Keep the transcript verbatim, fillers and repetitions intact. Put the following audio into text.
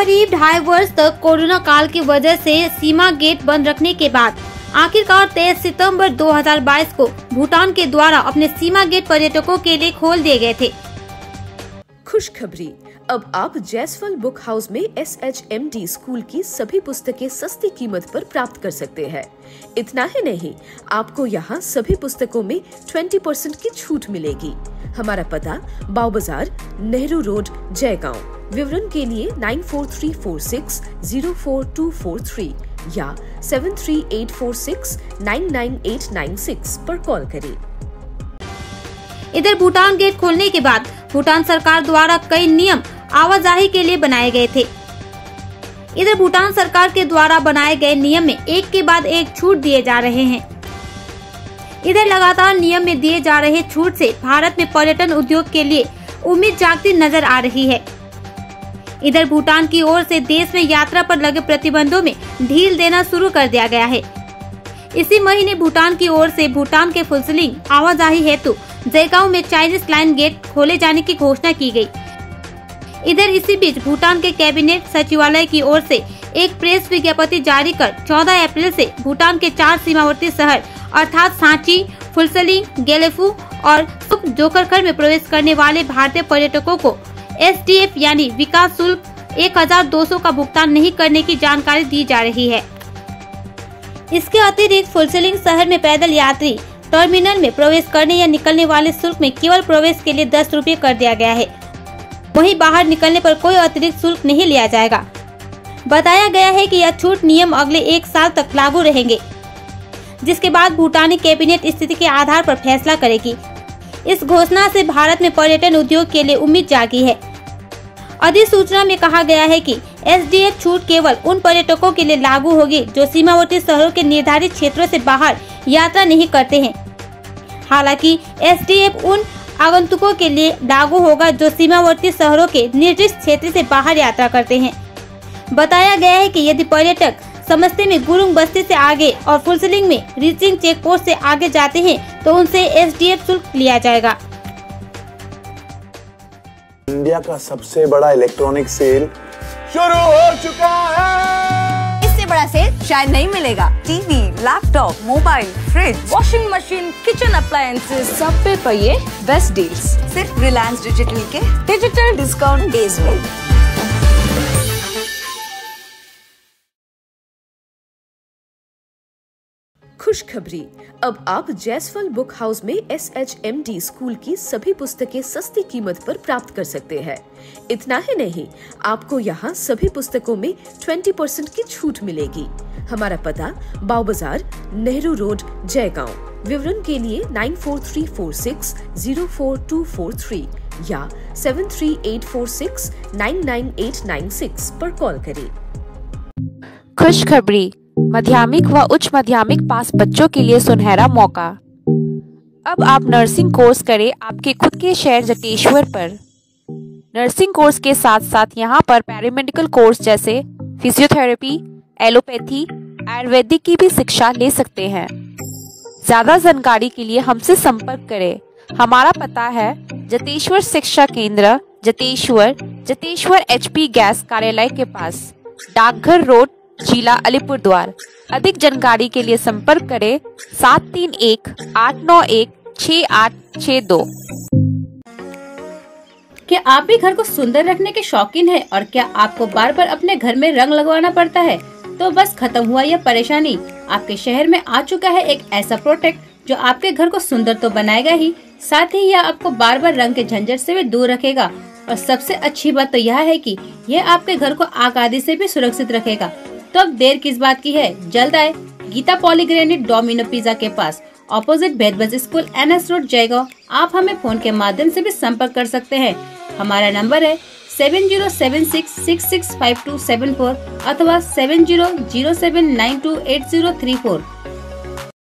करीब ढाई वर्ष तक कोरोना काल की वजह से सीमा गेट बंद रखने के बाद आखिरकार तेईस सितंबर दो हज़ार बाईस को भूटान के द्वारा अपने सीमा गेट पर्यटकों के लिए खोल दिए गए थे। खुशखबरी, अब आप जैसवाल बुक हाउस में S H M D school की सभी पुस्तकें सस्ती कीमत पर प्राप्त कर सकते हैं। इतना ही नहीं, आपको यहाँ सभी पुस्तकों में बीस परसेंट की छूट मिलेगी। हमारा पता बाव बाजार, नेहरू रोड, जयगांव। विवरण के लिए nine four three four six zero four two four three या seven three eight four six nine nine eight nine six पर कॉल करें। इधर भूटान गेट खोलने के बाद भूटान सरकार द्वारा कई नियम आवाजाही के लिए बनाए गए थे। इधर भूटान सरकार के द्वारा बनाए गए नियम में एक के बाद एक छूट दिए जा रहे हैं। इधर लगातार नियम में दिए जा रहे छूट से भारत में पर्यटन उद्योग के लिए उम्मीद जागती नजर आ रही है। इधर भूटान की ओर से देश में यात्रा पर लगे प्रतिबंधों में ढील देना शुरू कर दिया गया है। इसी महीने भूटान की ओर से भूटान के फुलसिलिंग आवाजाही हेतु जयगांव में चाइनीज लाइन गेट खोले जाने की घोषणा की गई। इधर इसी बीच भूटान के कैबिनेट सचिवालय की ओर से एक प्रेस विज्ञप्ति जारी कर चौदह अप्रैल से भूटान के चार सीमावर्ती शहर अर्थात सांची, फुलसिलिंग, गेलेफू और सुख जोखरखर में प्रवेश करने वाले भारतीय पर्यटकों को एस डी एफ यानी विकास शुल्क एक हजार दो सौ का भुगतान नहीं करने की जानकारी दी जा रही है। इसके अतिरिक्त फुलसिलिंग शहर में पैदल यात्री टर्मिनल में प्रवेश करने या निकलने वाले शुल्क में केवल प्रवेश के लिए दस रुपये कर दिया गया है। वहीं बाहर निकलने पर कोई अतिरिक्त शुल्क नहीं लिया जाएगा। बताया गया है कि यह छूट नियम अगले एक साल तक लागू रहेंगे, जिसके बाद भूटानी कैबिनेट स्थिति के आधार पर फैसला करेगी। इस घोषणा से भारत में पर्यटन उद्योग के लिए उम्मीद जागी है। अधिसूचना में कहा गया है कि एस डी एफ छूट केवल उन पर्यटकों के लिए लागू होगी जो सीमावर्ती शहरों के निर्धारित क्षेत्रों से बाहर यात्रा नहीं करते हैं। हालांकि एस डी एफ उन आगंतुकों के लिए लागू होगा जो सीमावर्ती शहरों के निर्दिष्ट क्षेत्र से बाहर यात्रा करते हैं। बताया गया है कि यदि पर्यटक समस्ते में गुरुंग बस्ती से आगे और फुलसिलिंग में रीचिंग चेक पोस्ट से आगे जाते हैं तो उनसे एस डी एफ शुल्क लिया जाएगा। इंडिया का सबसे बड़ा इलेक्ट्रॉनिक सेल शुरू हो चुका है। इससे बड़ा सेल शायद नहीं मिलेगा। TV, laptop, mobile, fridge, washing machine, kitchen appliances, सब पे पाइए बेस्ट डील्स सिर्फ रिलायंस डिजिटल के डिजिटल डिस्काउंट डेज में। खुशखबरी, अब आप जैसवाल बुक हाउस में S H M D school की सभी पुस्तकें सस्ती कीमत पर प्राप्त कर सकते हैं। इतना ही नहीं, आपको यहाँ सभी पुस्तकों में बीस परसेंट की छूट मिलेगी। हमारा पता बाव बाजार, नेहरू रोड, जयगांव। विवरण के लिए nine four three four six zero four two four three या seven three eight four six nine nine eight nine six पर कॉल करें। खुशखबरी, माध्यमिक व उच्च माध्यमिक पास बच्चों के लिए सुनहरा मौका। अब आप नर्सिंग कोर्स करें आपके खुद के शहर जटेश्वर पर। नर्सिंग कोर्स के साथ साथ यहाँ पर पैरामेडिकल कोर्स जैसे फिजियोथेरेपी, एलोपैथी, आयुर्वेदिक की भी शिक्षा ले सकते हैं। ज्यादा जानकारी के लिए हमसे संपर्क करें। हमारा पता है जटेश्वर शिक्षा केंद्र, Jateshwar, Jateshwar H P gas कार्यालय के पास, डाकघर रोड, जिला अलीपुरद्वार। अधिक जानकारी के लिए संपर्क करें सात तीन एक आठ नौ एक छह आठ छह दो। क्या आप भी घर को सुंदर रखने के शौकीन हैं और क्या आपको बार बार अपने घर में रंग लगवाना पड़ता है? तो बस खत्म हुआ यह परेशानी। आपके शहर में आ चुका है एक ऐसा प्रोडक्ट जो आपके घर को सुंदर तो बनाएगा ही, साथ ही यह आपको बार बार रंग के झंझट से भी दूर रखेगा। और सबसे अच्छी बात तो यह है कि यह आपके घर को आग आदि से भी सुरक्षित रखेगा। तो अब देर किस बात की है, जल्द आए गीता पॉलीग्रेनिट डोमिनो पिज्जा के पास, ऑपोजिट भेदबज school, N S road, Jaigaon. आप हमें फोन के माध्यम से भी संपर्क कर सकते हैं। हमारा नंबर है seven zero seven six six six five two seven four अथवा seven zero zero seven nine two eight zero three four.